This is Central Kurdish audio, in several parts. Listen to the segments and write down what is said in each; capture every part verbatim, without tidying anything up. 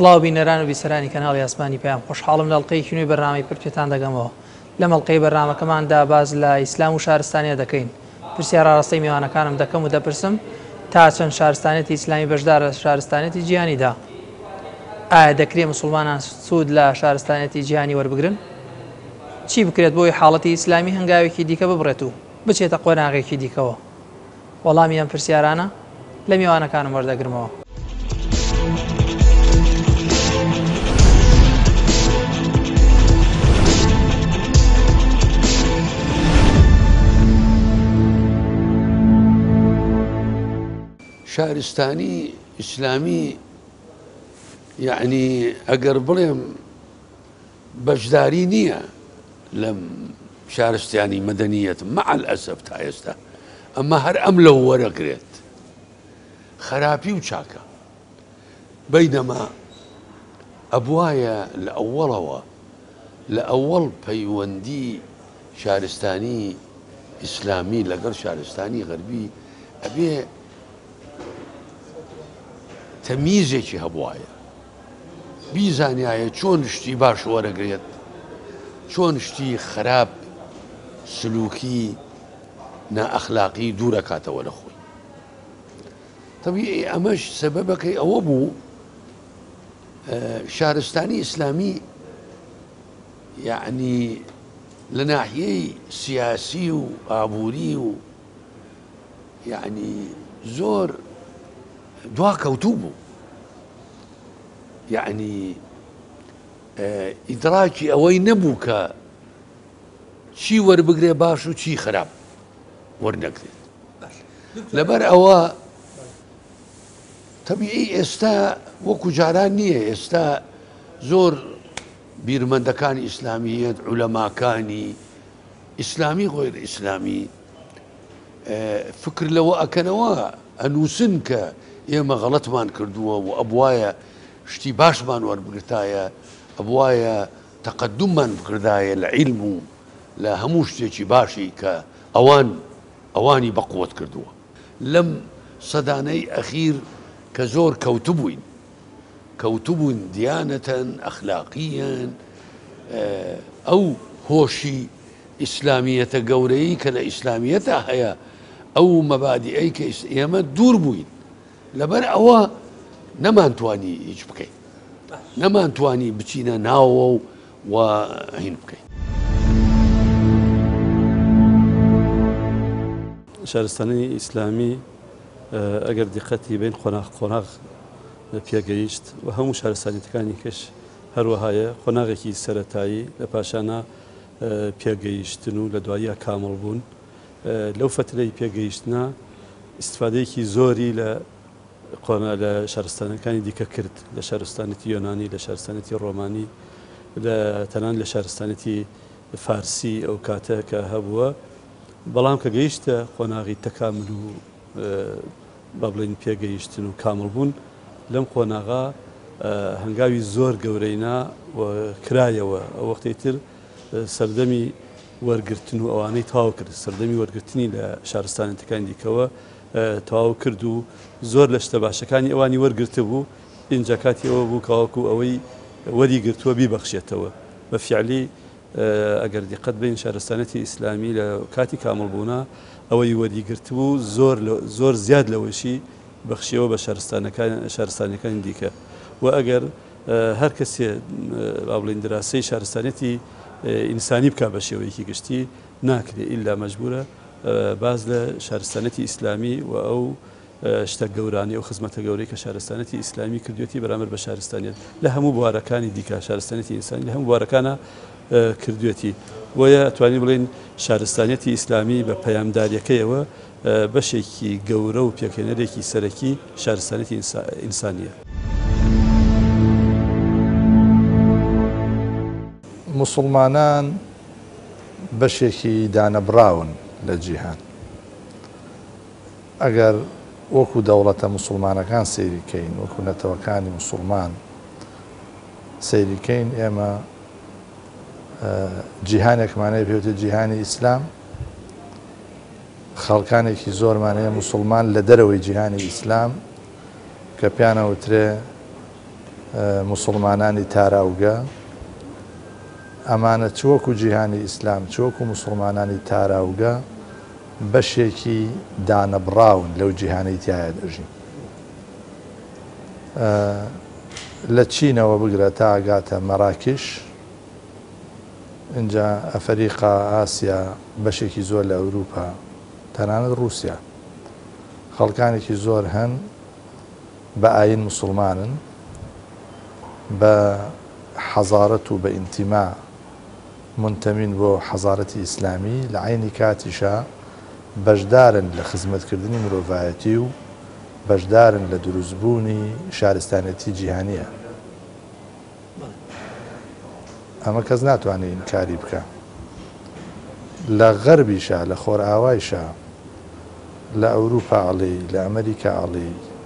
سڵاو بینەران و بیسەرانی کەناڵی ئاسمانی پێیان خۆشحاڵم لە ئەڵقەیەکی نوێی بەرنامەی پرتێتان دەگەمەوە. لەم ئەڵقەی بەرنامەکەماندا باز لە ئیسلام و شارستانیە دەکەین. پرسیارە ڕاستەی میوانەکانم دەکەم و دەپرسم تا چەند شارستانێتی ئیسلامی بەشدارە شارستانێتی جیهانیدا. ئایا دەکرێت مسلمانان سوود لە شارستانێتی جیهانی وەربگرن؟ چی بکرێت بۆی حاڵەتی ئیسلامی هەنگاوێکی دیکە ببڕێت و بچێتە قۆناغێکی دیکەوە؟ وەڵامی ئەم پرسیارانە لە میوانەکانم وەردەگرمەوە. شارستانی ئیسلامی یعنی ئەگەر بڵێم بەشداری نییە لەم شارستانی مەدەنیەت مع الأسف تا ئێستا، ئەمە هەر ئەم لەو وەرەگرێت خراپی و چاکە. بەینەما ئەبوایە لە ئەوڵەوە لە ئەوڵ پەیوەندی شارستانی ئیسلامی لەگەڵ شارستانی غەربی ئەبێ تەمیزێکی هەبوایە، بیزانایە چۆن شتی باش وەرەگرێت، چۆن شتی خراپ سلوکی نائەخلاقی دوورەکاتەوە لە خۆی. تەبیعی ئەمەش سەبەبەکەی ئەوە بوو شارستانی ئیسلامی یعنی لە ناحیەی سیاسی و ئابووری و یعنی زۆر دواکەوتوو بوو، یعنی ئیدراکی ئەوەی نەبوو کە چی وەربگرێ باش و چی خراپ وەرنەگرێت. لەبەر ئەوە تەبیعی ئێستا وەکو جاران نییە، ئێستا زۆر بیرمەندەکانی ئیسلامیەت عولەماکانی ئیسلامی غۆیر ئیسلامی فکر لەوە ئەکەنەوە ئەنووسن کە ئێمە غەڵەتمان کردووە و ئەبوایە شتی باشمان وەربگرتایە، ئەبوایە تەقەدوممان بکردایە لە عیلم و لە هەموو شتێکی باشی کە ئەوان ئەوانی بەقووت کردووە. لەم سەدانەی ئەخیر کە زۆر کەوتبووین کەوتبوون دیانەتەن ئەخلاقیەن، ئەو هۆشی ئیسلامیەتە گەورەی کە لە ئیسلامیەتە هەیە، ئەو مەبادیئەی کە ئێمە دوور بووین، لەبەر ئەوە نەمانتوانی هیچ بکەین، نەمانتوانی بچینە ناوە و هین بکەین. شارستانی ئیسلامی ئەگەر دیقەتی بین قۆناغ قۆناغ پێگەیشت و هەموو شارستانیەکانی کەش هەروەهایە قۆناغێکی سەرەتایی لە پاشانە پێگەیشتن و لە دواییە کامەڵ بوون. لەو فترەی پێگەیشتنە ئیستفادەیەکی زۆری لە لە شارستانەکانی دیکە کرد، لە شارستانێتی یۆنانی، لە شارستانێتی ڕۆمانی، لە تەنان لە شارستانێتی فارسی ئەو کاتە کە هەبووە. بەڵام کە گەیشتە قۆناغی تەکامل و با بڵێن پێگەیشتن و کامل بوون، لەم قۆناغا هەنگاوی زۆر گەورەینا کرایەوە. ئەو وەختەی تر سەردەمی وەرگرتن و ئەوانەی تەواو کرد، سەردەمی وەرگرتنی لە شارستانەکانی دیکەوە تەواو کرد و زۆر لە شتە باشەکانی ئەوانی وەرگرتە بوو. ئینجا کاتی ئەوە بوو کەواکو ئەوەی وەری گرتووە بیبەخشێتەوە. بە فیعلی ئەگەر دیقەت بین شارستانەتی ئیسلامی لە کاتی کامەڵبوونا ئەوەی وەری گرتبوو زۆر زۆر زیاد لەوەشی بەخشیەوە بە شارستانەکانی دیکە. و ئەگەر هەر کەسێ با بڵێن دراسی شارستانێتی ئینسانی بکە بە شێوەیەکی گشتی ناکرێت، ئیلا مەجبورە باز لە شارستانەتی ئیسلامی و ئەو شتە گەورانی ئەو خزمەتە گەورەی کە شارستانەتی ئیسلامی کردوێتی بەرامبەر بە شارستانیت لە هەموو بوارەکانی دیکە شارستانەتی ئینسانی لە هەموو بوارەکانە کردوێتی. بۆیە ئەتوانین بڵێن شارستانەتی ئیسلامی بە پەیامداریەکەیەوە بەشێکی گەورە و پێکهێنەرێکی سەرەکی شارستانەتی ئینسانیە. مسلمانان بەشێکی دانەبراون لە جیهان. ئەگەر وەکو دەوڵەتە مسلمانەکان سەیریکەین، وەکو نەتەوەکانی مسلمان سەیریکەین، ئێمە جیهانێکمانەیە پێوتە جیهانی ئیسلام، خەڵکانێکی زۆرمانەیە مسلمان لە دەرەوەی جیهانی ئیسلام کە پیانەوترێ مسلمانانی تاراوگە ئەمانە چوەکو جیهانی ئیسلام چوەکو مسلمانانی تاراوگە بەشێکی دانەبراون لەو جیهانەی تایە دەژین لە چینەوە بگرە تا ئاگاتە مەراکش اینجا ئەفریقا ئاسیا بەشێکی زۆر لە ئەوروپا تەنانەت رووسیا خەڵکانێکی زۆر هەن بە ئاین مسلمانن بە حەزارەت و بە ئینتیما منتەمین بۆ حەزارەتی ئیسلامی لە عینی کاتیشە بەشدارن لە خزمەتکردنی مرۆڤایەتی و بەشدارن لە دروستبوونی شارستانەتی جیهانیە ئەمە کەس ناتوانێت ئینکاری بکە لە غەربیشە لە خۆرئاوایشە لە ئەوروپا ئەڵێ لە ئەمریکا ئەڵێ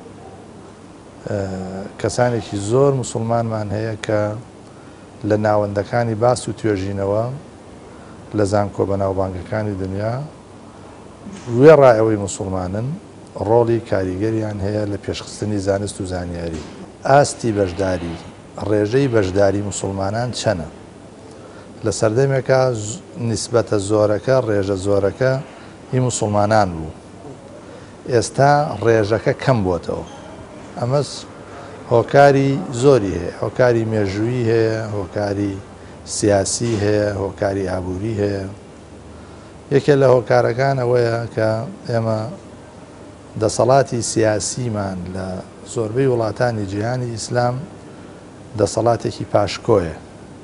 کەسانێکی زۆر مسلمانمان هەیە کە لە ناوەندەکانی باس و توێژینەوە لە زانکۆ بەناوبانگەکانی دنیا وێ ڕایەوەی مسلمانن ڕۆڵی کاریگەریان هەیە لە پێشخستنی زانست و زانیاری ئاستی بەشداری ڕێژەی بەشداری مسلمانان چەنە لە سەردەمێکە نیسبەتە زۆرەکە ڕێژە زۆرەکە هی مسلمانان بوو ئێستا ڕێژەکە کەم بووەتەوە ئەمەس هۆکاری زۆری هەیە هۆکاری مێژووی هەیە هۆکاری سیاسی هەیە هۆکاری ئابووری هەیە یەکێک لە هۆکارەکان ئەوەیە کە ئێمە دەسەڵاتی سیاسیمان لە زۆربەی وڵاتانی جیهانی ئیسلام دەسەڵاتێکی پاشکۆیە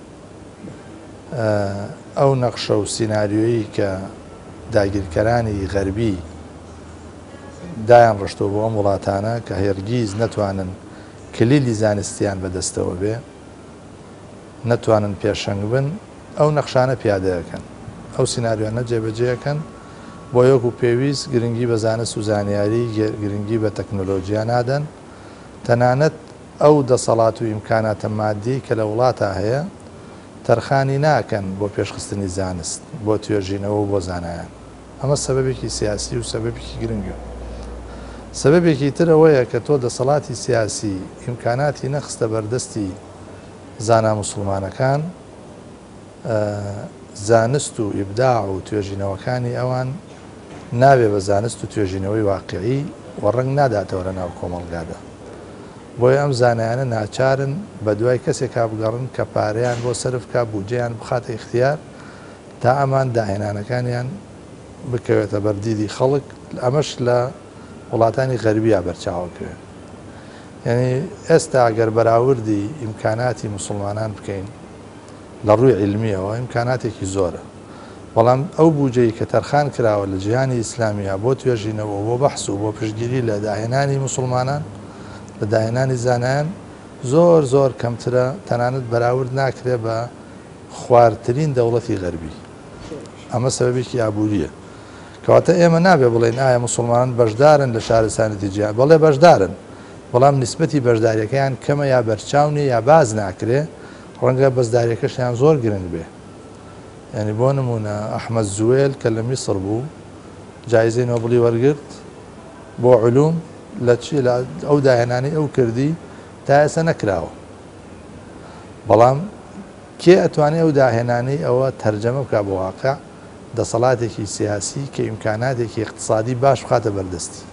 ئەو نەخشە و سیناریۆیی کە داگیرکەرانی غەربی دایان ڕشتۆ بۆ ئەم وڵاتانە کە هێرگیز نەتوانن کلیلی زانستیان بەدەستەوە بێ نەتوانن پێشەنگ بن ئەو نەخشانە پیادەکەن ئەو سیناریۆانە جێبەجێەکەن بۆ یەک و پێویست گرنگی بە زانست و زانیاری گرنگی بە تەکنۆلۆژیا نادەن تەنانەت ئەو دەسەڵات و ئیمکاناتە مادی کە لە وڵاتە هەیە تەرخانی ناکەن بۆ پێشخستنی زانست بۆ توێژینەوە و بۆ زانایان ئەمە سەبەبێکی سیاسی و سەبەبێکی گرنگە سەبەبێکی تر ئەوەیە کە تۆ دەسەڵاتی سیاسی ئیمکاناتی نەخستە بەردەستی زانا مسلمانەکان زانست و ئیبداع و توێژینەوەکانی ئەوان نابێ بە زانست و توێژینەوەی واقعی و ڕنگ ناداتەوە لە ناو کۆمەڵگادا بۆیە ئەم زانایانە ناچارن بە دوای کەسێک بگەڕن کە پارەیان بۆ سەرف کا بودجەیان بخاتە اختیار تا ئەمان داهێنانەکانیان بکەوێتە بەردیدی خەڵک ئەمەش لە وڵاتانی غەربیە بەرچاوکرێن یعنی ئێستا ئەگەر بەراوردی ئیمکاناتی مسلمانان بکەین لە ڕووی علمیەوە ئیمکاناتێکی زۆرە بەڵام ئەو بودجەی کە تەرخان کراوە لە جیهانی ئیسلامیە بۆ توێژینەوە بۆ بەحس و بۆ پشتگیری لە داهێنانی مسلمانان لە داهێنانی زانایان زۆر زۆر کەمترە تەنانەت بەراورد ناکرێت بە خواردترین دەوڵەتی غەربی ئەمە سەبەبێکی ئابووریە کەواتە ئێمە نابێ بڵێن ئایا مسلمانان بەشدارن لە شارستانەتی جیهان بەڵێ بەشدارن بەڵام نیسبەتی بەشداریەکەیان کەمە یا بەرچاونی یا باز ناکرێ ڕەنگە بەشداریەکەشیان زۆر گرنگ بێ یعنی بۆ نمونە ئەحمەد زوێل کە لە میسر بوو جایزەی نۆبڵی وەرگرت بۆ علوم لە چی لە ئەو داهێنانی ئەو کردی تا ئێستا نەکراوە بەڵام کێ ئەتوانێت ئەو داهێنانی ئەوە تەرجەمە بکە بە واقع دەسەڵاتێکی سیاسی کە ئیمکاناتێکی اقتصادی باش بخاتە بەردەستی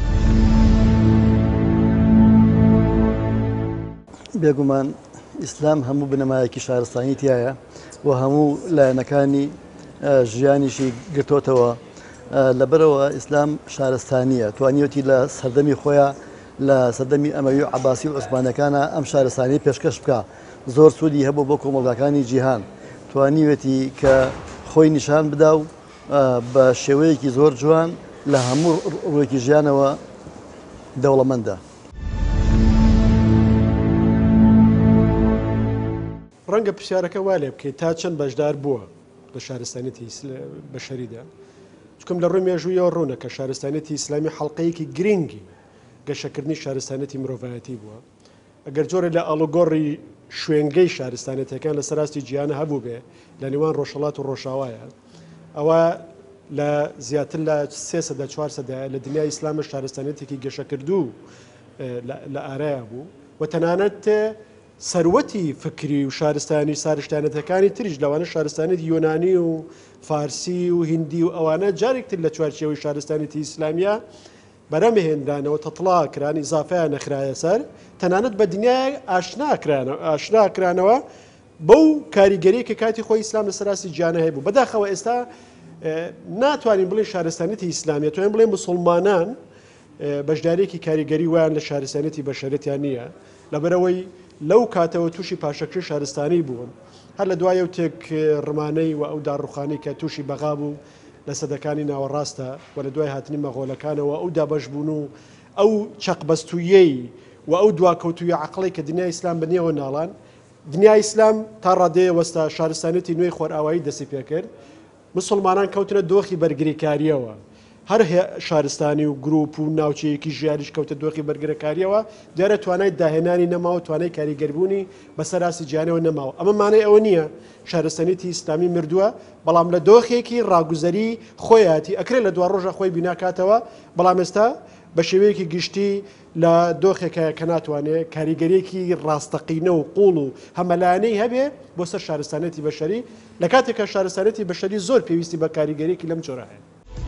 بێگومان ئیسلام هەموو بنەمایەکی شارستانی تایە و هەموو لایەنەکانی ژیانیشی گرتوتەوە لەبەرەوە ئیسلام شارستانیە توانیوتی لە سەردەمی خۆیان لە سەردەمی ئەمەوی و عەباسی و عوسمانیەکانە ئەم شارستانی پێشکەش بکە زۆر سوودی هەبوو بۆ کۆمەڵگەکانی جیهان توانیوێتی کە خۆی نیشان بدا و بە شێوەیەکی زۆر جوان لە هەموو ڕوویەکی ژیانەوە دەوڵەمەندە ڕەنگە پرسیارەکە وا لێ بکەیت تا چەند بەشدار بووە لە شارستانێتی بەشەریدا چکم لە ڕووی مێژوویەوە ڕوونە کە شارستانێتی ئیسلامی حەڵقەیەکی گرنگی گەشەکردنی شارستانێتی مرۆڤایەتی بووە ئەگەر جۆرە لە ئاڵوگۆڕی شوێنگەی شارستانێتەکان لە سەراستی جیهانە هەبوو بێ لە نێوان ڕۆژهەڵات و ڕۆژاوایە ئەوە لە زیاتر لە سێ سەدا چوار سەدا لە دنیای ئیسلامە شارستانێتێکی گەشەکردوو لە ئارایە بوو و تەنانەت سەروەتی فکری و شارستانی سارشتانەتەکانی تریش لەوانە شارستانێتی یۆنانی و فارسی و هندی و ئەوانە جارێکتر لە چوارچێوەی شارستانێتی ئیسلامیە بەرەمهێنرانەوە تەتڵاکران ئیزافیان نەخرایە سەر تەنانەت بە دنیای ئاشناکرانەوە بەو کاریگەری کە کاتی خۆی ئیسلام لە سەراسی گیانە هەیە بوو بەداخەوە ئێستا ناتوانین بڵێن شارستانێتی ئیسلامیە توانین بڵێن مسلمانان بەشدارێکی کاریگەری ویان لە شارستانێتی بەشەرەتیان نییە لەبەرەوەی لەو کاتەوە تووشی پاشەکری شارستانی بوون هەر لە دوایە و تێک ڕمانەی و ئەو داڕوخانی کە تووشی بەغا بوو لە سەدەکانی ناوەڕاستە و لە دوای هاتنی مەغۆلەکانەوە ئەو دابەشبوون و ئەو چەقبەستویەی و ئەو دواکەوتوی عقڵی کە دنیای ئیسلام بنیەوە ناڵان دنیای ئیسلام تا ڕادەیە وەستا شارستانێتی نوێی خۆرئاوایی دەستی پێکرد مسلمانان کەوتنە دۆخی بەرگریکاریەوە هەر شارستانی و گروپ و ناوچەیەکی ژیاریش کەوتە دۆخی بەرگرەکاریەوە دیارە توانای داهێنانی نەماوە توانای کاریگەربوونی بەسەراسی گیانەوە نەماوە ئەمە مانای ئەوە نییە شارستانێتی ئیسلامی مردووە بەڵام لە دۆخێکی ڕاگوزەری خۆیاتی ئەکرێت لە دوا ڕۆژە خۆی بیناکاتەوە بەڵام ئێستا بە شێوەیەکی گشتی لە دۆخێکە کە ناتوانێت کاریگەریەکی ڕاستەقینە و قوڵ و هەمەلایانەی هەبێ بۆ سەر شارستانێتی بەشەری لە کاتێکە شارستانێتی بەشەری زۆر پێویستی بە کاریگەریەکی لەم جۆرە هەیە.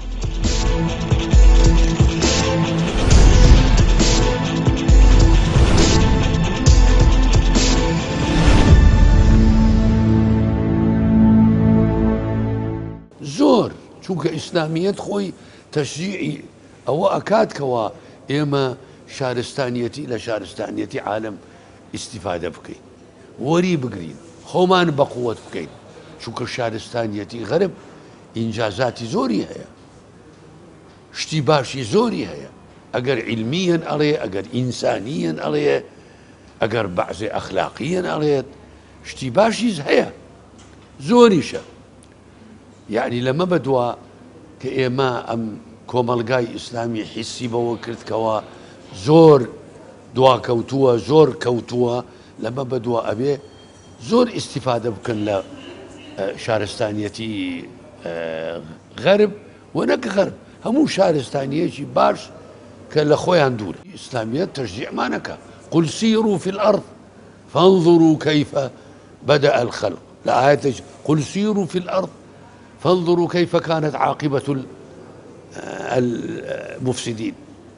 زۆر چونکە ئیسلامیەت خۆی تەشریعی ئەوە ئەکاتکەوە ئێمە شارستانیەتی لە شارستانیەتی عالم ئیسیفادە بکەین وەری بگرین خۆمان بەقووەت بکەین چونکە شارستانیەتی غەرب ئینجازاتی زۆری هەیە شتی باشی زۆری هەیە ئەگەر علمیەن ئەڵێ ئەگەر ئینسانیەن ئەڵێ ئەگەر بەعزێ ئەخلاقیەن ئەڵێت شتی باشیز هەیە زۆریشە یعنی لەمە بەدووە کە ئێمە ئەم کۆمەلگای ئیسلامی حیسی بەوە کردکەوە زۆر دواکەوتووە زۆر کەوتووە لەمە بەدووە ئەبێ زۆر ئیسیفادە بکەن لە شارستانیەتی غەرب و نەک غەرب هەموو شارستانیەکی باش کە لە خۆیان دوور ئیسلامیەت تەشجیعمانەکە قل سیروا في الأرض فانظروا كيف بدأ الخلق لآية قل سيروا في الأرض فانظروا كيف كانت عاقبة المفسدين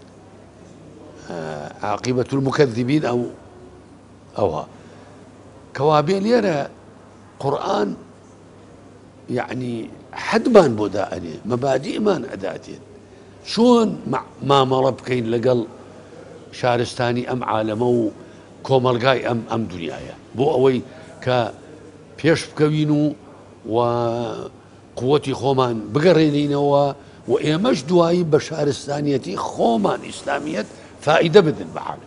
عاقبة المكذبين أو أو كوابين يرى قرآن يعني حدمان بوداءني مبادئ مان أداتين شون ما مرب كين لقل شارستاني أم عالمو كومالغاي أم أم دنيايا بو أوي ك بيش بكوينو وقوتي خومان بقرينينوا وإيمش دواي بشارستانيتي خومان إسلامية فائدة بدن بعالم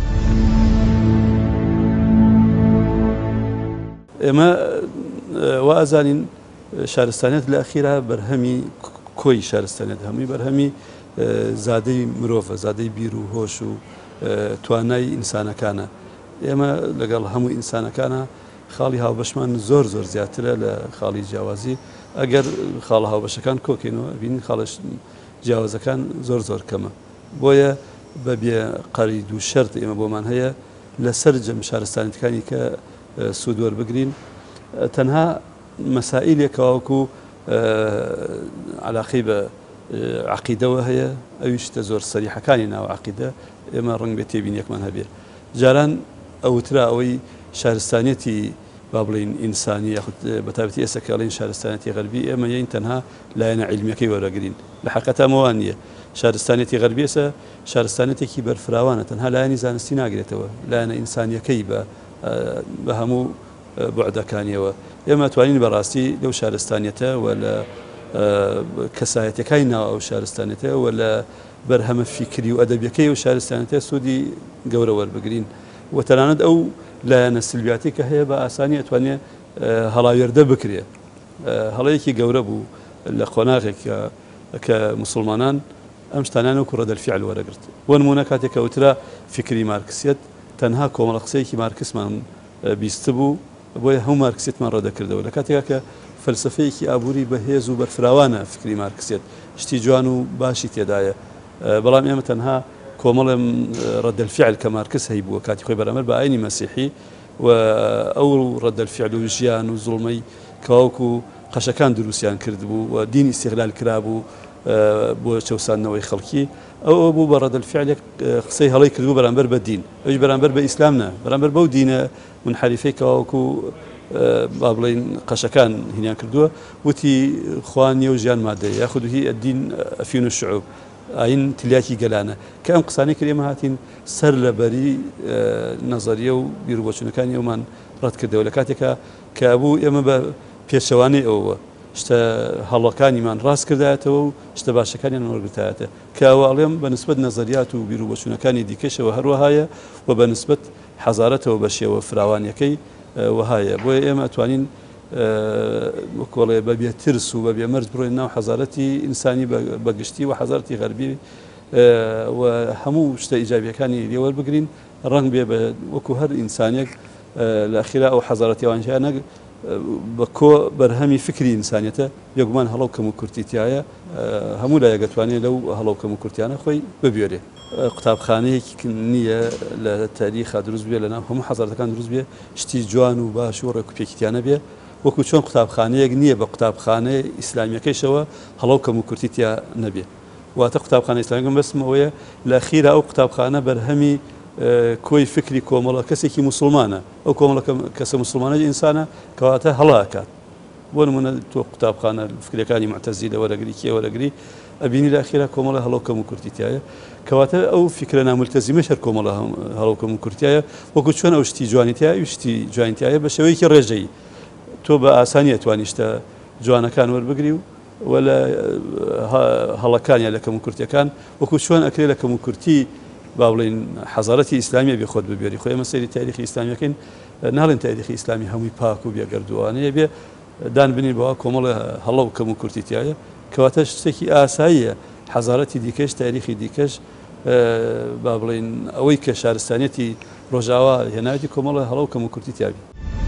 إما وأزانين شارستانيت الأخيرة برهمي كوي شارستانيت همي برهمي زادي مروفة زادي بيرو هوشو تواناي إنسان كان إما لقال همو إنسان كان خاڵی هاوبەشمان زۆر زۆر زیاترە لە خاڵی جیاوازی ئەگەر خاڵە هاوبەشەکان کۆکەینەوە بین خاڵش جیاوازەکان زۆر زۆر کەمە بۆیە بە بێ قەرید و شەرت ئێمە بۆمان هەیە لەسەر جەم شارستانیەکانی کە سوود وەربگرین تەنها مەسائیلێکەوەکو علاقەی بە عەقیدەوە هەیە ئەویشتە زۆر سەریحەکانی ناو عەقیدە ئێمە ڕەنگ بێ تێبینیەکمان هەبێ جاران ئەوترا ئەوەی شارستانیەتی با بڵین ئینسانی یاخود بەتابەتی ئێستا کە ئەڵێن شارستانیەتی غەربی ئێمە یین تەنها لایەنە عیلمیەکەی وەرەگرین لە حەقیقەت ئەمەوان نییە شارستانیەتی غەربی ئێستا شارستانیەتێکی بەرفراوانە تەنها لایەنی زانستی ناگرێتەوە لایەنە ئینسانیەکەی بە بە هەموو بوعدەکانیەوە ئێمە توانین بەڕاستی لەو شارستانیەتە و لە کەسایەتەکانی ناو ئەو شارستانیەتە و لە بەرهەمە فیکری و ئەدەبیەکەی و شارستانیەتە سوودی گەورە وەربگرین و تەنانەت ئەو لایەنە سلبیاتی کە هەیە بە ئاسانی ئەتوانێت هەڵاوێردە بکرێت هەڵەیەکی گەورە بوو لە قۆناغێک کە مسلمانان ئەم شتانیان و کوڕەدەلفیعل وەرەگرت بۆ نمونە کاتێک کە وترا فکری مارکسیەت تەنها کۆمەڵە قسەیەکی مارکسمان بیست بوو بۆیە هەموو مارکسیەتمان ڕەدەکردەوە لە کاتێکا کە فەلسفەیەکی ئابووری بەهێز و بەرفراوانە فکری مارکسیەت شتی جوان و باشی تێدایە بەڵام ئێمە تەنها کۆمەڵم ڕەدەلفیعل کە مارکس هەی بووە کاتی خۆی بەرامبەر بە ئاینی مەسیحی و ئەو ڕەدەلفعل و ژیان و زوڵمەی کەواوکو قەشەکان دروستیان کرد بوو و دینی استیغلال کرابوو بۆ چەوسانەوەی خەڵکی ئەو بوو بە ڕەدەلفعلێک قسەی هەڵی کردبوو بەرامبەر بە دین ئەوش بەرامبەر بە ئیسلام نا بەرامبەر بەو دینە منحریفەی کەواوکو با بڵێن قەشەکان هینیان کردووە وتی خوا نییە و ژیان مادەیە یاخودی ئەدین ئەفین الشعوب ئاین تلیاکی گەلانە کە ئەم قسانەی کرد ئێمە هاتین سەر لەبەری نەزەریە و بیرروبۆچوونەکانی ئەومان ڕەت کردەوە لە کاتێکە کە بوو ئێمە بە پێشەوانەی ئەوە شتە هەڵەکانیمان ڕاست کردایەتەوە و شتە باشەکانیان وەرگتایەتە کە ئەوواڵێم بە نسبەت نەزەریات و بیرروبۆچوونەکانی دیکەشەوە هەروەهایە و بە نسبەت حەزارەتەوە بە شێوە فراوانیەکەی وهایە بۆیە ئێمە ئەتوانین کۆڵێ بەبێ ترس و بەبێ مەرج بڕۆین ناو حەزارەتی ئینسانی بەگشتی و حەزارەتی غەربی و هەموو شتە ئیجابیەکانی لێوەربگرین ڕەنگ بێ بە وەکو هەر ئینسانێک لە ئەخیرا ئەو حەزارەتی ئەوانجیانە بە کۆ بەرهەمی فکری ئینسانیەتە بێگومان هەڵەو کەم و کورتیتیایە هەموو لایەگەتوانێت لەو هەڵەو کەم و کورتیانە خۆی ببیێرێ قوتابخانەیەکی نییە لە تاریخا دروست بێ لەناو هەموو حەزارەتەکان دروست بێ شتی جوان و باش و ڕێکوپێکیتیانە بێ وەکو چۆن قوتابخانەیەک نییە بە قوتابخانەی ئیسلامیەکەیشەوە هەڵەو کەم و کورتیتیا نەبێ واتە قوتابخانە ئیسلامیەکەم بەسمەوەیە لە ئەخیرا ئەو قوتابخانە بەرهەمی کۆی فکری کۆمەڵە کەسێکی موسڵمانە ئەو کۆمەڵە کەسە موسڵمانە ئینسانە کەواتە هەڵاکات بۆ نمونە تۆ قوتابخانە فکرەکانی معتەزیلە وەرەگری کێ وەرەگری ئەبینی لە ئەخیرا کۆمەڵە هەڵەو کەم و کورتیتیایە کەواتە ئەو فکرە نامولتەزیمەش هەر کۆمەڵە هەڵەو کەم و کورتیایە وەکو چۆن ئەو شتی جوانیتیای شتی جوانیتیایە بە شێوەیەکی ڕێژەی تۆ بە ئاسانی ئەتوانیشتە جوانەکان وەربگری و ولا هەڵەکانیان لە کەم و کورتیەکان وەکو چۆن ئەکرێ لە کەم و کورتی با بڵین حەزارەتی ئیسلامیە بێ خۆت ببێری خۆی ئێمە سەیری تاریخی ئیسلامیەکەین ناڵێن تاریخی ئیسلامی هەمووی پاک و بێگەردووانەیە بێ دان بنی بەوە کۆمەڵە هەڵە و کەم و کورتیتیایە کەواتە شتێکی ئاساییە حەزارەتی دیکەش تاریخی دیکەش با بڵین ئەوەی کە شارستانێتی ڕۆژاوا هێناوێتی کۆمەڵە هەڵە و کەم و کورتیتیابی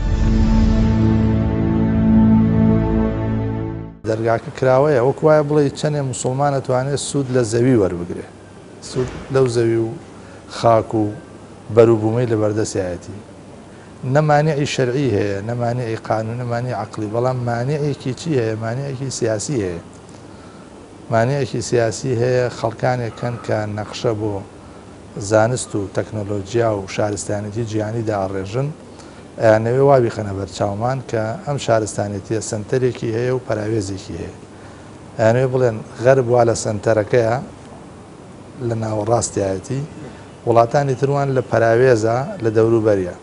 دەرگاکە کراوەیە وەک وایە بڵێ چەندێ موسڵمان ئەتوانێت سوود لە زەوی وەربگرێ سوود لەو زەوی و خاک و بەروبوومەی لە بەردەستایەتی نەمانعی شەرعی هەیە نەمانعی قانون نەمانعی عەقلی بەڵام مانعێکی چی هەیە مانعێکی سیاسی هەیە مانعێکی سیاسی هەیە خەڵکانێکن کە نەخشە بۆ زانست و تەکنۆلۆژیا و شارستانێتی جیهانیدا ئاڕێژن ئەیانەوێ وابی خەنە بەرچاومان کە ئەم شارستانێتیە سنتەرێکی هەیە و پەراوێزێکی هەیە ئەیانەوێ بڵێن غەرب وا لە سنتەرەکەیە لە ناوەڕاستیایەتی وڵاتانی تروان لە پەراوێزە لە دەوروبەریە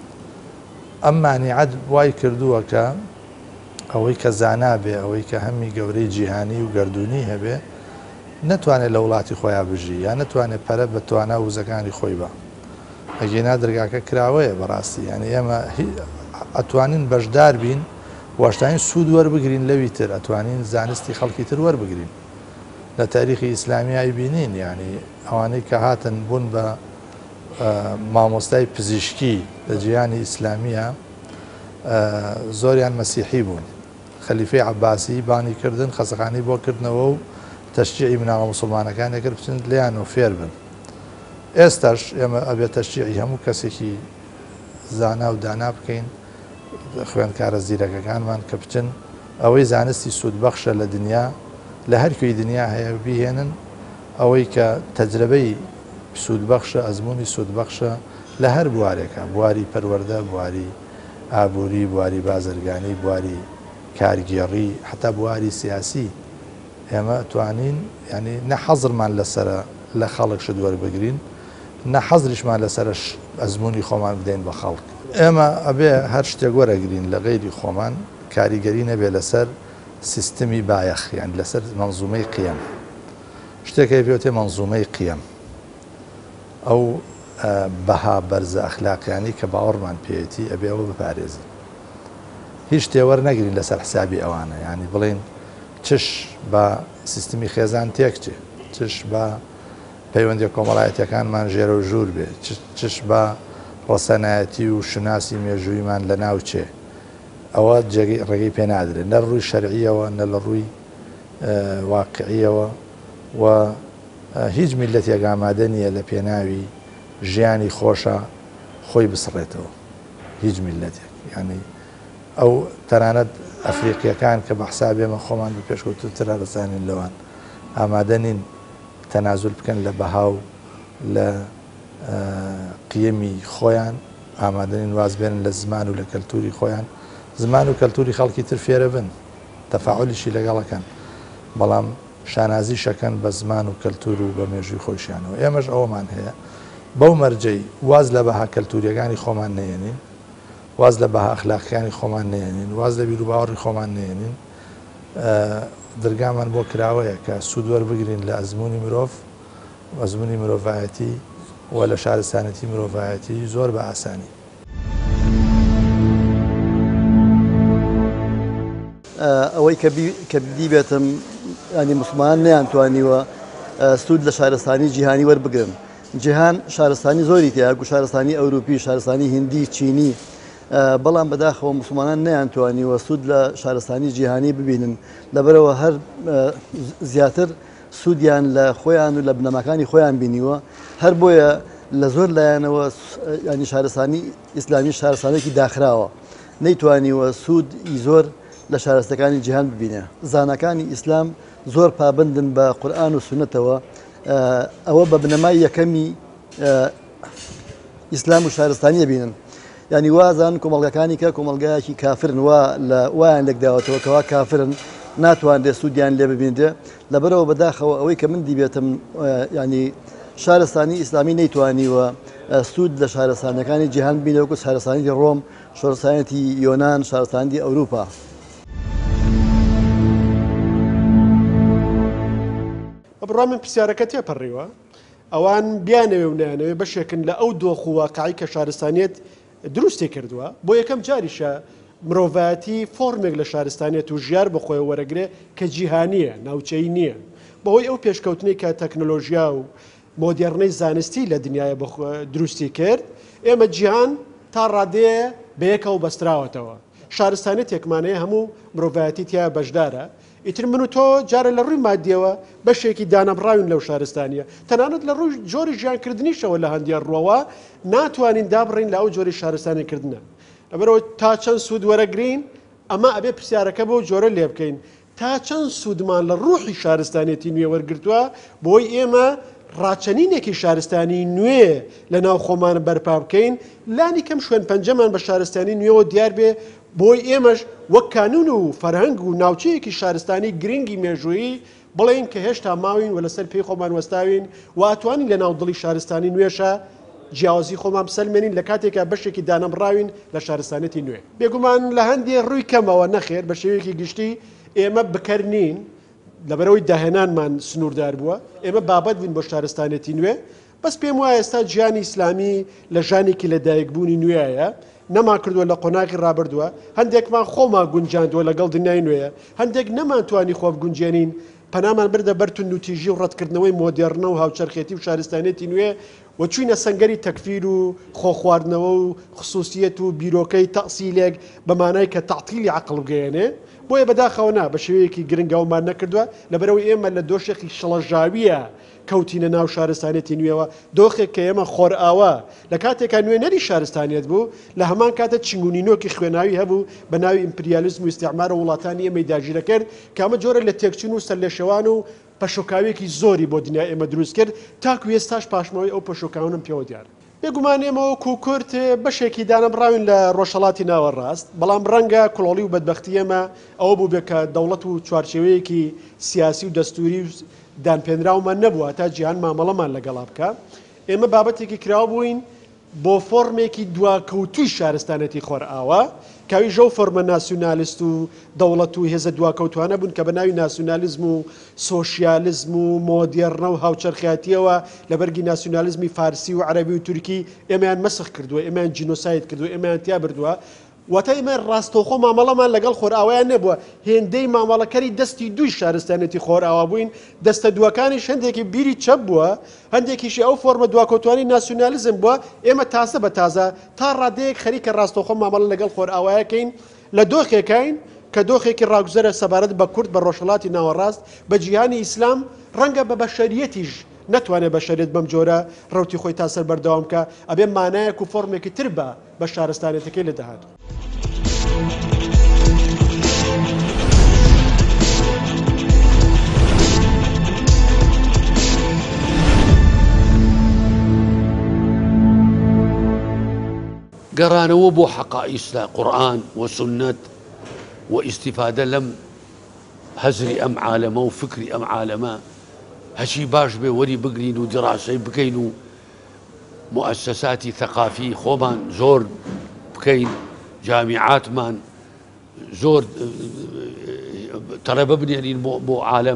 ئەم مانیعەت وای کردووە کە ئەوەی کە زانا بێ ئەوەی کە هەمی گەورەی جیهانی و گردردونی هەبێ نەتوانێت لە وڵاتی خۆیان بژی یان نەتوانێت پەرە بە توانە وزەکانی خۆی بە ئەگەینا دەرگاکە کراوەیە بەڕاستی یعنی ئێمە ئەتوانین بەشدار بین واشتانین سوود وەربگرین لەوی تر ئەتوانین زانستی خەڵکی تر وەربگرین لە تاریخی ئیسلامیایی بینین یعنی ئەوانەی کە هاتن بوون بە مامۆستای پزیشکی لە جیهانی ئیسلامیە زۆریان مەسیحی بوون خەلیفەی عەباسی بانی کردن خەسەخانی بۆ کردنەوە و تەشجیعی مناڵە موسڵمانەکان ئەگەر بچن لیان و فێر بن ئێستاش ئێمە ئەبێت تەشجیعی هەموو کەسێکی زانا و دانا بکەین خوێندکارە زیرەکەکانمان کە بچن ئەوەی زانستی سوودبەخشە لە دنیا لە هەر کوێی دنیا هەیە بیهێنن ئەوەی کە تەجربەی سوودبەخشە ئەزمموی سوودبەخشە لە هەر بوارێکە بواری پەروەردە بواری ئابووری بواری بازرگانی بواری کارگێڕی حتا بواری سیاسی ئێمە توانین ینی نە حەزرمان لەسرە لە خەڵک شت وەربگرین نە حەزریشمان لەسەر ئەزمموی خۆمان بدەین بە خەڵک ئێمە ئەبێ هەر شتێک وەرەگرین لە غەیری خۆمان کاریگەری نەبێ لەسەر سیستمی بایەخ یان لەسەر مەنزومەی قیەم شتێکە پێوتێ مەنزومەی قیەم ئەو بەها بەرزە ئەخلاقیانی کە باوەڕمان پێێتی ئەبێ ئەوە بپارێزی هیچ شتێوەەر نەگرین لەسەر حسابی ئەوانە ینی بڵین چش بە سیستمی خێزان تێکچێ چش بە پەیوەندی کۆمەڵایەتەکانمان ژێرە و ژوور بێ چش بە ڕۆسەنایەتی و شناسی مێژوویمان لە ناوچێ ئەوە ڕێگەی پێ نادرێت نە ڕووی شەرعیەوە نە لە ڕووی واقعیەوە و هیچ میلەتێک ئامادە نییە لە پێناوی ژیانی خۆشە خۆی بسڕێتەوە هیچ میلەتێک ینی ئەو تەنانەت ئەفریقیەکان کە بە حساب ئێمە خۆمان بە پێشکەوتوترە ڕزانین لەوان ئامادە نین تەنازول بکەن لە بەهاو لە قیەمی خۆیان ئامادەنین واز بێن لە زمان و لە کەلتوری خۆیان زمان و کەلتوری خەڵکی تر فێرە بن تەفاعلیشی لەگەڵەکەن بەڵام شانازی شەکەن بە زمان و کەلتور و بە مێژووی خۆشیانەوە ئێمەش ئەوەمان هەیە بەو مەرجەی واز لە بەها کەلتوریەکانی خۆمان نێنین واز لە بەها ئەخلاقیانی خۆمان نێنین واز لە بیر و باوەڕی خۆمان نێنین دەرگامان بۆ کراوەیە کە سوود وەربگرین لە ئەزمموی مرۆڤ ئەزمموی مرۆڤایەتی و لە شارستانەتی مرۆڤایەتی زۆر بە ئاسانی ئەوەی کە بیدی بێتم ینی مسلمان نەیانتوانیوە سوود لە شارستانی جیهانی وەربگرن جیهان شارستانی زۆری تیا و شارستانی ئەوروپی شارستانی هندی چینی بەڵام بەداخەوە مسلمانان نەیانتوانیوە سوود لە شارستانی جیهانی ببینن لەبەرەوە هەر زیاتر سوودیان لە خۆیان و لە بنەماکانی خۆیان بینیوە هەر بۆیە لە زۆر لایەنەوە ینی شارستانی ئیسلامی شارستانێکی داخراوە نەیتوانیوە سوودی زۆر لە شارستەکانی جیهان ببینێ زانەکانی ئیسلام زۆر پابندن بە قورئان و سونەتەوە ئەوە بە بنەمای یەکەمی ئیسلام و شارستانیە بینن ینی وازان کۆمەڵگەکانی کە کۆمەلگایەکی کافرن وا لە وایان لێکداوەتەوە کەوا کافرن ناتوان سوودیان لێ ببینێ لەبەرەوە بەداخەوە ئەوەی کە من دیبێتم ینی شارستانی ئیسلامی نەیتوانیوە سوود لە شارستانەکانی جیهان بینەوەکو شارستانی ڕۆم شارستانێتی یۆنان شارستانی ئەوروپا بڕام من پرسیارەکە تێپەڕیوە ئەوان بیانەوێ و نانەوێ بەشێکن لە ئەو دۆخ و واقعی کە شارستانیت دروستی کردووە بۆ یەکەم جاریشە مرۆڤایەتی فۆرمێک لە شارستانیت و ژیار بەخۆی وەرەگرێ کە جیهانیە ناوچەی نییە بەهۆی ئەو پێشکەوتنی کە تەکنۆلۆژیا و مۆدێرنەی زانستی لە دنیای دروستی کرد ئێمە جیهان تا ڕادەیە بەیەکەوە بەستراوەتەوە شارستانێت یەکمانەیە هەموو مرۆڤایەتی تیا بەشدارە ئیتر من و تۆ جارە لە ڕووی مادیەوە بەشێکی دانەبڕاوین لەو شارستانیە تەنانەت لە ڕووی جۆری ژیانکردنیشەوە لە هەندیان ڕۆوە ناتوانین دابڕین لە ئەو جۆری شارستانیکردنە لەبەرەوە تا چەند سوود وەرەگرین ئەمە ئەبێ پرسیارەکە بۆ جۆرە لێ بکەین تا چەند سوودمان لە ڕوحی شارستانێتی نوێ وەرگرتووە بۆی ئێمە ڕاچەنینێکی شارستانی نوێ لە ناو خۆمان بەرپا بکەین لانی کەم شوێن پەنجەمان بە شارستانی نوێەوە دیار بێ بۆی ئێمەش وەک کانون و فەرهەنگ و ناوچەیەکی شارستانی گرنگی مێژوویی بڵێن کە هێشتا ماوین و لەسەر پێی خۆمان وەستاوین و ئاتوانین لە ناو دڵی شارستانی نوێشە جیاوازی خۆمان بسەلمێنین لە کاتێکە بەشێکی دانەبڕاوین لە شارستانەتی نوێ بێگومان لە هەندێ ڕووی کەمەوە نەخێر بە شێوەیەکی گشتی ئێمە بکەرنین لەبەرەوەی داهێنانمان سنووردار بووە ئێمە بابەت بووین بۆ شارستانێتی نوێ بەس پێم وایە ئێستا گیانی ئیسلامی لە ژانێکی لە دایکبوونی نوێیە نەما کردووە لە قۆناغی ڕابردووە هەندێکمان خۆمان گونجاندووە لەگەڵ دنیای نوێیە هەندێک نەمانتوانی خۆ بگونجێنین پەنامان بردە بەرتون نوتیژی و ڕەتکردنەوەی مۆدێرنە و هاوچەرخێتی و شارستانێتی نوێ و چوینە سەنگەری تەکفیر و خۆخواردنەوە و خصوصیەت و بیرۆکەی تەئسیلێک بەمانای کە تەعتیلی عەقڵ بگەیەنێ بۆیە بەداخەوە نا بە شێوەیەکی گرنگەوەمان نەکردووە لەبەرەوەی ئێمە لە دۆشێکی شڵەژاویە کەوتینە ناو شارستانێتی نوێەوە دۆخێک کە ئێمە خۆرئاوە لە کاتێکا نوێنەری شارستانیت بوو لە هەمان کاتە چنگونینۆکی خوێناوی هەبوو بە ناوی ئیمپریالیزم و ئیستیعمارە وڵاتانی ئێمەی داگیرە کرد کە ئەمە جۆرە لە تێکچوون و سەرلێشەوان و پەشۆکاوێکی زۆری بۆ دنیای ئێمە دروست کرد تاکو ئێستاش پاشمەوەی ئەو پەشۆکاونم پێوە دیار بێگومان ئێمەوە کوکورت بەشێکی دانەبڕاوین لە ڕۆژهەڵاتی ناوەڕاست بەڵام ڕەنگە کوڵۆڵی و بەدبەختی ئێمە ئەوە بوو بێت کە دەوڵەت و چوارچێوەیەکی سیاسی و دەستوری و دانپێنراومان نەبووە تا جیهان مامەڵەمان لەگەڵا بکە ئێمە بابەتێکی کراوە بووین بۆ فۆرمێکی دواکەوتوی شارستانەتی خۆرئاوە کاوی ژەو فۆرمە ناسیۆنالیست و دەوڵەت و هێزە دواکەوتوانە بوون کە بە ناوی ناسیۆنالیزم و سۆشیالیزم و مۆدێرنە و هاوچەرخیاتیەوە لە بەرگی ناسیۆنالیزمی فارسی و عەرەبی و تورکی ئێمەیان مەسخ کردووە ئێمەیان جینۆساید کردووە ئێمەیان تیا بردووە واتە ئێمە ڕاستەوخۆ مامەڵەمان لەگەڵ خۆرئاوایان نەبووە هێندەی مامەڵەکەری دەستی دووی شارستانەتی خۆرئاوا بووین دەستە دووەکانیش هەندێکی بیری چەپ بووە هەندێکیشی ئەو فۆرمە دواکەوتوانی ناسیۆنالیزم بووە ئێمە تازە بە تازە تا ڕادەیەک خەریکە ڕاستەوخۆ مامەڵە لەگەڵ خۆرئاوایەکەین لە دۆخێکین کە دۆخێکی ڕاگوزەرە سەبارەت بە کورد بە ڕۆژهەڵاتی ناوەڕاست بە جیهانی ئیسلام ڕەنگە بە بەشەریەتیش نتوانێت بە شەریت بەم جۆرە ڕوتی خۆی تا سەر بەردەوام کە ئەبێ مانایەک و فۆرمێکی تر بە بە شارستانێتەکەی لە داهات. قرانەوە بۆ حەقائیستا قورئان وسنەت واستفادە لەم هەزری ئەم عالەمە و فکری ئەم عالەمە هەچی باش بێ وەری بگرین و دراسی بکەین و مؤسساتی ثقافی خۆمان زۆر بکەین، جامیعاتمان زۆر تەڵەبە بنێنین بۆ عالەم.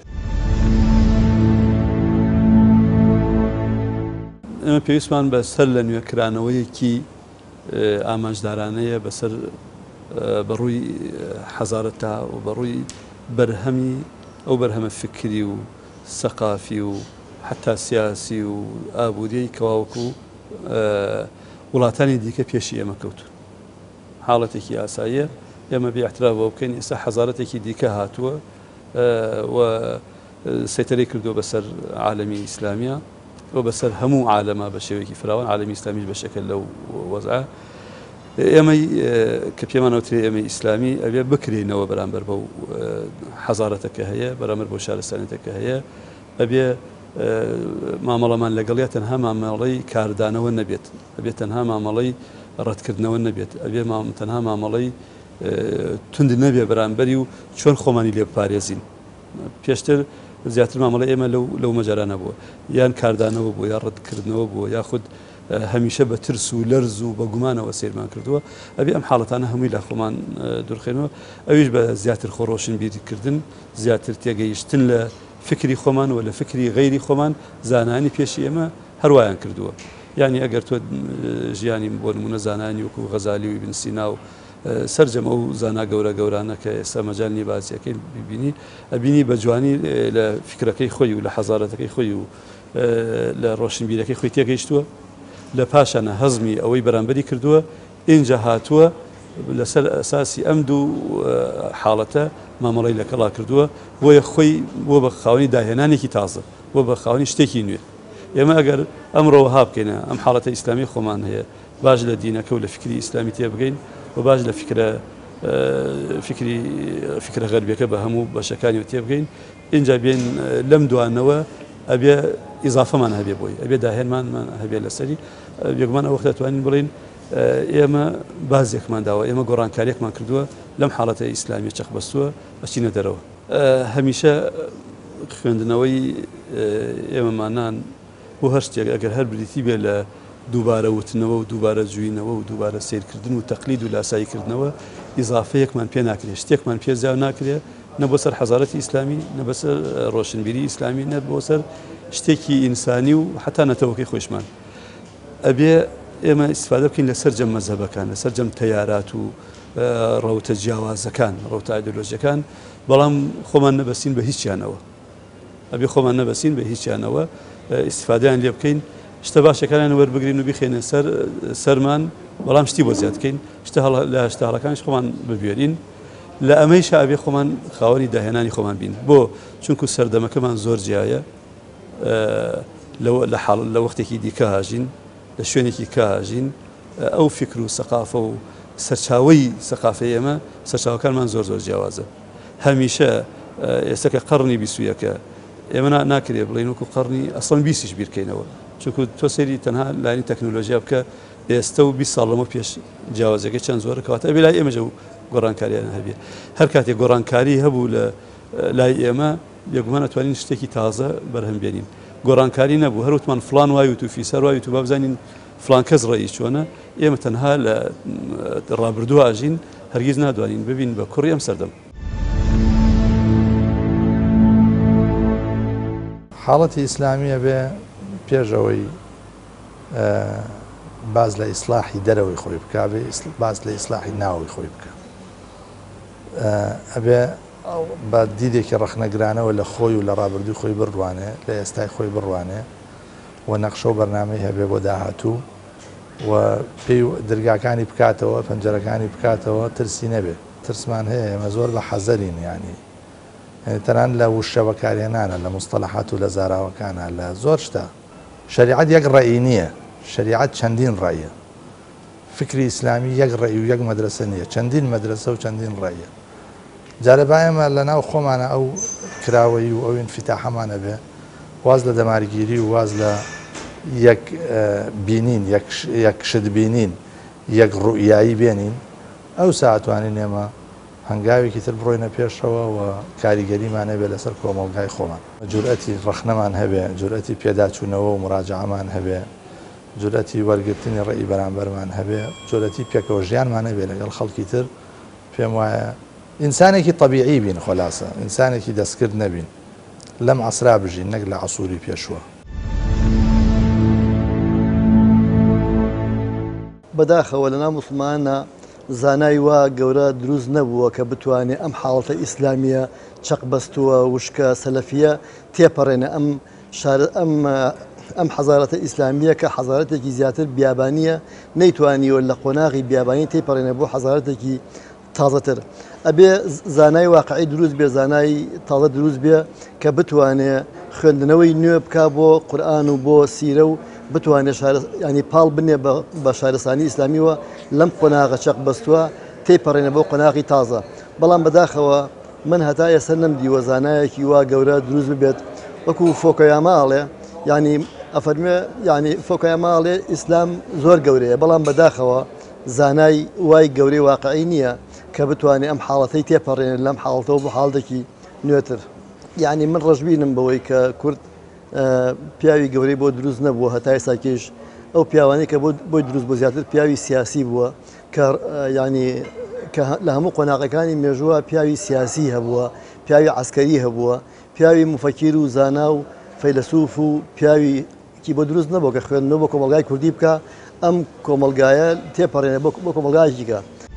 ئێمە پێویستمان بەسەر لە نوێکرانەوەیەکی ئامانجدارانەیە بەسەر بەڕووی حەزارەتە و بەڕووی بەرهەمی ئەو بەرهەمە فکری و سەقافی و حتا سیاسی و ئابوووریەی کەواوەکو وڵاتانی دیکە پێشی ئێمە کەوتون. حاڵەتێکی ئاساییە ئێمە بێاحترافەوە بکەین. ئێستا حەزارەتێکی دیکە هاتووە و سەیطرەی کردووە بەسەر عالەمی ئیسلامیە و بەسەر هەموو عالەمە بە شێوەیەکی فراوان، عالەمی ئیسلامیش بە شەکل لەو وەزعە. ئێمەی کە پێمانەوترێ ئێمە ئیسلامی ئەبێ بکرێنەوە بەرامبەر بەو حەزارەتەکە هەیە، بەرامبەر بۆ شارستانێتەکە هەیە، ئەبێ مامەڵەمان لەگەڵیا تەنها مامەڵەی کاردانەوە نەبێت، ئەبێت تەنها مامەڵەی ڕەتکردنەوە نەبێت، ئەبێ تەنها مامەڵەی تند نەبێ بەرامبەری و چۆن خۆمانی لێ بپارێزین. پێشتر زیاتر مامەڵە ئێمە لەو مەجارانە بووە، یان کاردانەوە بوو، یا ڕەتکردنەوە بووە، یاخود هەمیشە بە ترس و لەرز و بە گومانەوە سیرمان کردووە. ئەبێ ئەم حاڵەتانە هەمووی لە خۆمان دوورخێنەوە، ئەویش بە زیاتر خۆڕۆشن بیرکردن، زیاتر تێگەیشتن لە فکری خۆمان و لە فکری غەیری خۆمان زانانی پێشی ئێمە هەروایان کردووە. یعنی ئەگەر تۆ ژیانی بۆ نمونە زانانی وەکو غەزالی و ئیبن سینا و سەرجەم ئەو زانا گەورە گەورانە کە ئێستا مەجالی بازیەکەی ببینی، ئەبینی بە جوانی لە فکرەکەی خۆی و لە حەزارەتەکەی خۆی و لە ڕۆشنبیرەکەی خۆی تێگەیشتووە، لە پاشانە هەزمی ئەوەی بەرامبەری کردووە، اینجا هاتووە لەسەر ئەساسی ئەم دوو حاڵەتە مامەڵەی لەگەڵا کردووە بۆیە خۆی بۆ بە خاوەنی داهێنانێکی تازە، بۆ بە خاوەنی شتێکی نوێ. ئێمە ئەگەر ئەمڕۆ ها بکەینە ئەم حاڵەتە ئیسلامی خۆمان هەیە، باش لە دینەکە و لە فکری ئیسلامی تێ بگەین و باش لە فکرە فکری فکرە غەربیەکە بە هەموو بەشەکانی و تێ بگەین، اینجا بێن لەم دوانەوە ئەبێ ئیزافەمان هەبێ بۆی، ئەبێ داهێنمانمان هەبێ لەسەری. بێگومان ئەو وەختە دەتوانین بڵین ئێمە بازێکمان داوە، ئێمە گۆڕانکاریەکمان کردووە لەم حاڵەتە ئیسلامی چەق بەستووە بەچینە دەرەوە. هەمیشە خوێندنەوەی ئێمەمانان بۆ هەر شتێک ئەگەر هەر بریتی بێ لە دووبارە وتنەوە و دووبارە جوینەوە و دووبارە سیرکردن و تەقلید و لاساییکردنەوە ئیزافەیەکمان پێ ناکرێت، شتێکمان پێ زیاو ناکرێت، نە بۆ سەر حەزارەتی ئیسلامی، نە بەسەر ڕۆشنبیری ئیسلامی، نە بۆ سەر شتێکی ئینسانی و حتا نەتەوەکەی خۆشمان. ئەبێ ئێمە ئیسفادە بکەین لە سەرجەم مەزهەبەکان، لە سەرجەم تەیارات و ڕەوتە جیاوازەکان، ڕەوتە ئایدۆلۆژیەکان، بەڵام خۆمان نەبەستین بە هیچیانەوە. ئەبێ خۆمان نەبەستین بە هیچیانەوە، ئیسفادەیان لێ بکەین، شتە باشەکانیان وەربگرین و بخێنە سەر سەرمان، بەڵام شتی بۆ زیاد بکەین، شتە لە هەشتاڵەکانش خۆمان ببوێرین. لە ئەمەیش ئەبێ خۆمان خاوەنی داهێنانی خۆمان بین، بۆ چونکو سەردەمەکەمان زۆر جیایە، لە وەختێکی دیکە هاژین، لە شوێنێکی کە هاژین، ئەو فکر و سەقافە و سەرچاوەی سەقافەی ئێمە سەرچاوەکانمان زۆر زۆر جیاوازە. هەمیشە ئێستا کە قەڕنی بیستویەکە ئێمە ناکرێ بڵین وەکو قەڕنی ئەسڵەن بیستیش بیرکەینەوە، چونکو تۆ سەیری تەنها لانی تەکنۆلۆژیا بکە ئێستا و بیست ساڵ لەمە پێش جیاوازەکە چەند زۆرە کەواتە ئەبێ لای ئێمەژە و گۆڕانکاریان هەبێ. هەر کاتێک گۆڕانکاری هەبوو لە لای ئێمە بێگومان ئەتوانین شتێکی تازە بەرهەم بێنین. گۆڕانکاری نەبوو، هەروتمان فلان وایوت و فیسەر وایوت و با بزانین فلان کەس ڕێی چۆنە، ئێمە تەنها لە ڕابردوو ئاژین، هەرگیز نادوانین ببین بە کوڕی ئەم سەردەم. حاڵەتی ئیسلامیە بێ پێشەوەی باز لە ئیسلاحی دەرەوەی خۆی بکە، بێ باز لە ئیسلاحی ناوی خۆی بکە، ئەبێ بە دیدێکی ڕەخنەگرانەوە لە خۆی و لە ڕابردووی خۆی بڕوانێ، لە ئێستای خۆی بڕوانێ و نەخشە و بەرنامەی هەبێ بۆ داهاتوو و پێی دەرگاکانی بکاتەوە، پەنجەرەکانی بکاتەوە، ترسی نەبێت. ترسمان هەیە، ئێمە زۆر بە حەزەرین، ینی تەنان لە وشە بەکارهێنانە لە مستەلاحات و لە زاراوەکانە لە زۆر شتە شریعەت یەک ڕێی نییە شریعەت چەندین ڕێیە فکری ئیسلامی یەک ڕێی و یەک مەدرسە نییە چەندین مەدرسە و چەندین ڕێیە جارە باەمە لە ناو خۆمانە ئەو کراوەی و ئەو ئینفتاحەمانە بێ واز لە دەمارگیری و واز لە یەک بینین یەک شت بینین یەک ڕوئیایی بێنین ئەو ساعتوانین ئێمە هەنگاوێکی تر بڕۆینە پێشەوە و کاریگەریمانە بێ لەسەر کۆمەڵگای خۆمان جورئەتی ڕەخنەمان هەبێ جورئەتی پێداچوونەوە و مراجعەمان هەبێ جورئەتی وەرگرتنی ڕێی بەرامبەرمان هەبێ جورئەتی پێکەوە ژیانمان هەبێ لەگەڵ خەڵکی تر پێم وایە ئینسانێکی طبیعی بین خۆلاسە ئینسانێکی دەستکرد نەبین لەم عەسرا بژین نەک لە عەسووری پێشووە بەداخەوە لەناو موسڵمانە زانای وا گەورە دروست نەبووە کە بتوانێت ئەم حاڵەتە ئیسلامیە چەق بەستووە وشکە سەلەفیە تێپەڕێنە ئەم ئەم ئەم حەزارەتە ئیسلامیە کە حەزارەتێکی زیاتر بیابانیە نەیتوانیوە لە قۆناغی بیابانی تێپەڕێنە بۆ حەزارەتێکی تازەتر ئەبێ زانای واقعی دروست بێ زانای تازە دروست بێ کە بتوانێت خوێندنەوەی نوێ بکە بۆ قورئان و بۆ سیرە و بتوانێت ینی پاڵ بنێ بە شارستانی ئیسلامیوە لەم قۆناغە چەق بەستووە تێپەڕێنە بۆ قۆناغی تازە بەڵام بەداخەوە من هەتا ئێستا نەمدیوە زانایەکی وا گەورە دروست ببێت وەکو فۆکەیاماڵێ ینی ئەفەرمێ ینی فۆکەیاماڵێ ئیسلام زۆر گەورەیە بەڵام بەداخەوە زانای وای گەورەی واقعی نییە کە بتوانێت ئەم حاڵەتەی تێپەڕێنێت لەم حاڵەتەوە بۆ حاڵدێکی نوێتر یعنی من ڕەشبینم بەوەی کە کورد پیاوی گەورەی بۆ دروست نەبووە هەتای ساکێش ئەو پیاوانەی کە بۆی دروست بۆ زیاتر پیاوی سیاسی بووە کە ینی کە لە هەموو قۆناغەکانی مێژووە پیاوی سیاسی هەبووە پیاوی عسکەری هەبووە پیاوی مفەکیر و زانا و فەیلسوف و پیاوی کی بۆ دروست نەبووە کە خوێندنەوە بۆ کۆمەلگای کوردی بکە ئەم کۆمەلگایە تێپەڕێنە بۆ کۆمەلگایەکیکە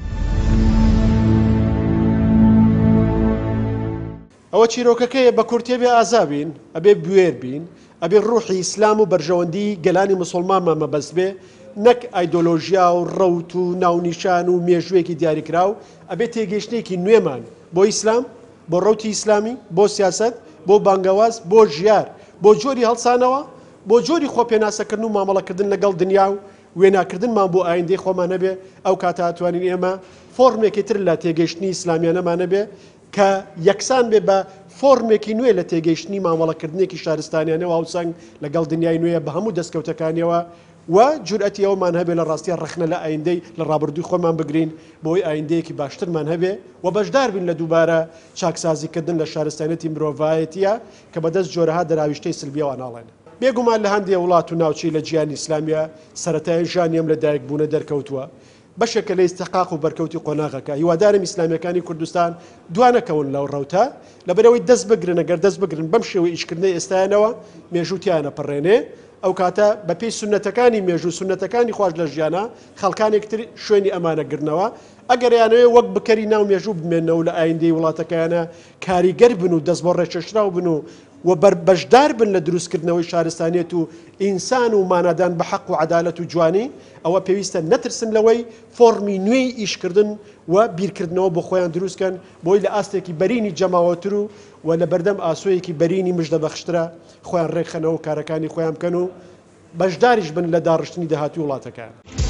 ئەوە چیرۆکەکەیە بە کورتێ بێ ئازابین ئەبێ بوێر بین ئەبێ ڕوحی ئیسلام و بەرژەوەندی گەلانی مسلمانمان مەبەست بێ نەک ئایدۆلۆژیا و ڕەوت و ناونیشان و مێژوێکی دیاریکراو ئەبێ تێگەیشتێکی نوێمان بۆ ئیسلام بۆ ڕەوتی ئیسلامی بۆ سیاست بۆ بانگەواز بۆ ژیار بۆ جۆری هەڵسانەوە بۆ جۆری خۆپێناسەکردن و مامەڵەکردن لەگەڵ دنیا و وێناکردنمان بۆ ئایندەی خۆمان نەبێ ئەو کاتە ئەتوانین ئێمە فۆرمێکی تر لە تێگەیشتنی ئیسلامیانەمان نەبێ کە یەکسان بێ بە فۆرمێکی نوێ لە تێگەیشتنی مامەڵەکردنێکی شارستانیانەوە هاوسنگ لەگەڵ دنیای نوێ بە هەموو دەستکەوتەکانیەوە و جورئەتی ئەومان هەبێ لە ڕاستیە ڕەخنە لە ئایندەی لە ڕابردووی خۆمان بگرین بۆی ئایندەیەکی باشترمان هەبێ و بەشدار بین لە دووبارە چاکسازیکردن لە شارستانەتی مرۆڤایەتیە کە بەدەست جۆرەها دەراویشتەی سلبیەوە ناڵێن بێگومان لە هەندێک وڵات و ناوچەی لە گیانی ئیسلامیە سەرەتای ژانیم لە دایک بوونە دەرکەوتووە بەشێکە لە ئیستحقاق و بەرکەوتی قۆناغەکە هیوادارم ئیسلامیەکانی کوردستان دوانەکەون لەو ڕەوتە لەبەرەوەی دەست بگرن ئەگەر دەست بگرن بەم شێوەی ئیشکردنەی ئێستایانەوە مێژووتیانە پڕێنێ ئەو کاتە بە پێی سونەتەکانی مێژوو سونەتەکانی خۆش لە ژیانە خەڵکانێکتر شوێنی ئەمانەگرنەوە ئەگەر یانەوەی وەک بکەری ناو مێژوو بمێنەوە لە ئایندەی وڵاتەکەیانە کاریگەر بن و دەست بۆ ڕێچەشراو بن و و بەشدار بن لە دروستکردنەوەی شارستانیەت و ئینسان و مانادان بە حەق و عەدالەت و جوانی ئەوە پێویستە نەترسن لەوەی فۆرمی نوێی ئیشکردن و بیرکردنەوە بۆ خۆیان دروستکەن بۆی لە ئاستێکی بەرینی جەماوەتر و و لە بەردەم ئاسۆیەکی بەرینی مژدە بەخشترە خۆیان ڕێکخەنەوە کارەکانی خۆیان بکەن و بەشداریش بن لە داڕشتنی داهاتوی وڵاتەکان.